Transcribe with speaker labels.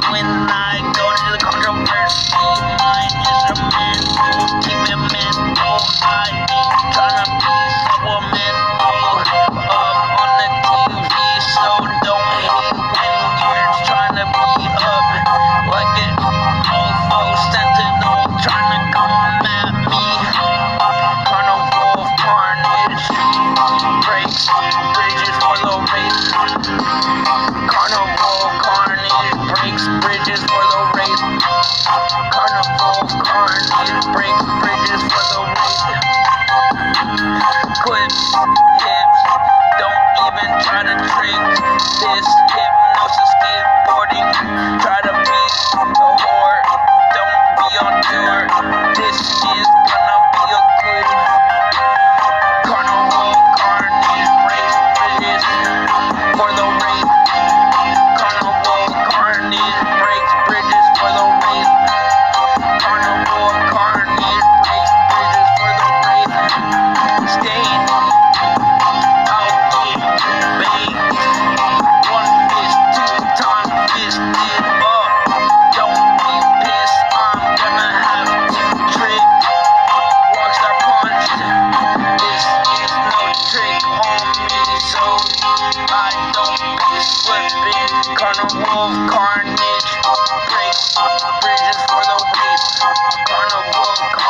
Speaker 1: when I go to the controversy. My instrument will keep it mental. I ain't tryna be supplemental up on the TV, so don't hate when you're tryna be up like an OFO sentinel tryna come at me. Carnival of carnage breaks bridges for the race. Carnival of carnage breaks bridges for the race. Carnival of carnage breaks bridges for the race. Clips, hips, don't even try to trick this hypnosis skateboarding. Try to be a whore, don't be on tour. This is gonna be a good carnival carnage breaks bridges for the race. Carnival carnage breaks bridges for the race. Carnival carnage breaks bridges for the race. Stain out in baked. One fist, two time fisted up. Don't be pissed, I'm gonna have to trick. Rockstar punch. This is no trick on me, so I don't be slipping. Carnival of carnage breaks bridges for the race. Carnival of carnage.